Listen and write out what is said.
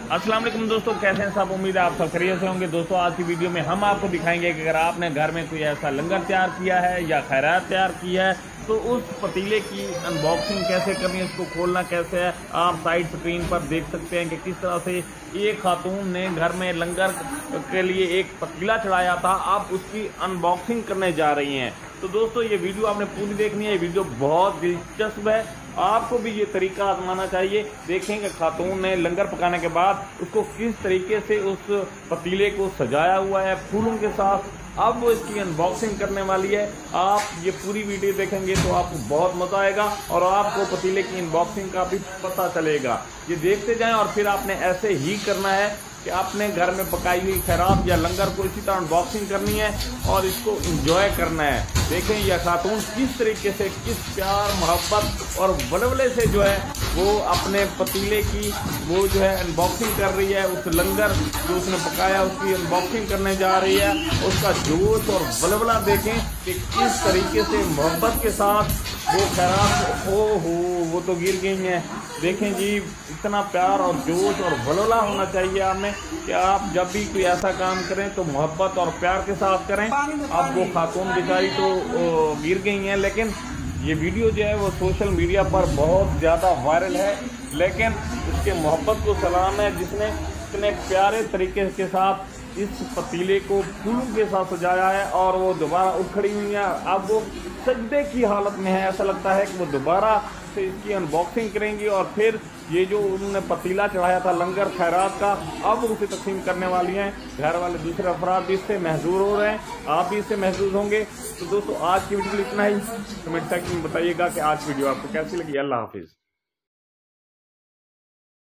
अस्सलाम वालेकुम दोस्तों, कैसे हैं सब। उम्मीद है आप सब खैरियत से होंगे। दोस्तों आज की वीडियो में हम आपको दिखाएंगे कि अगर आपने घर में कोई ऐसा लंगर तैयार किया है या खैरात तैयार की है तो उस पतीले की अनबॉक्सिंग कैसे करनी है, इसको खोलना कैसे है। आप साइड स्क्रीन पर देख सकते हैं कि किस तरह से एक खातून ने घर में लंगर के लिए एक पतीला चढ़ाया था, आप उसकी अनबॉक्सिंग करने जा रही हैं। तो दोस्तों ये वीडियो आपने पूरी देखनी है, ये वीडियो बहुत दिलचस्प है, आपको भी ये तरीका आजमाना चाहिए। देखें कि खातून ने लंगर पकाने के बाद उसको किस तरीके से उस पतीले को सजाया हुआ है फूलों के साथ। अब वो इसकी अनबॉक्सिंग करने वाली है। आप ये पूरी वीडियो देखेंगे तो आपको बहुत मजा आएगा और आपको पतीले की अनबॉक्सिंग का भी पता चलेगा। ये देखते जाएं और फिर आपने ऐसे ही करना है कि आपने घर में पकाई हुई खैरात या लंगर को इसी तरह अनबॉक्सिंग करनी है और इसको एंजॉय करना है। देखें यह खातून किस तरीके से, किस प्यार मोहब्बत और बलबले से जो है वो अपने पतीले की वो जो है अनबॉक्सिंग कर रही है। उस लंगर जो उसने पकाया उसकी अनबॉक्सिंग करने जा रही है। उसका जोश और बलबला देखें कि किस तरीके से मोहब्बत के साथ वो खैरात, ओहो वो तो गिर गई हैं। देखें जी, इतना प्यार और जोश और बलबला होना चाहिए आप में कि आप जब भी कोई ऐसा काम करें तो मोहब्बत और प्यार के साथ करें। अब वो खातून बेचारी तो गिर गई हैं, लेकिन ये वीडियो जो है वो सोशल मीडिया पर बहुत ज़्यादा वायरल है। लेकिन उसके मोहब्बत को सलाम है जिसने इतने प्यारे तरीके के साथ इस पतीले को फूलों के साथ सजाया है और वो दोबारा उठ खड़ी हुई है। अब वो सजदे की हालत में है, ऐसा लगता है कि वो दोबारा से इसकी अनबॉक्सिंग करेंगी और फिर ये जो उन्होंने पतीला चढ़ाया था लंगर खैरात का, अब उसे तकसीम करने वाली हैं। घर वाले दूसरे अफराद भी इससे महजूर हो रहे हैं, आप भी इससे महजूर होंगे। तो दोस्तों आज की वीडियो इतना ही। कमेंट सेक्शन में बताइएगा कि आज की वीडियो आपको कैसी लगी। अल्लाह हाफिज़।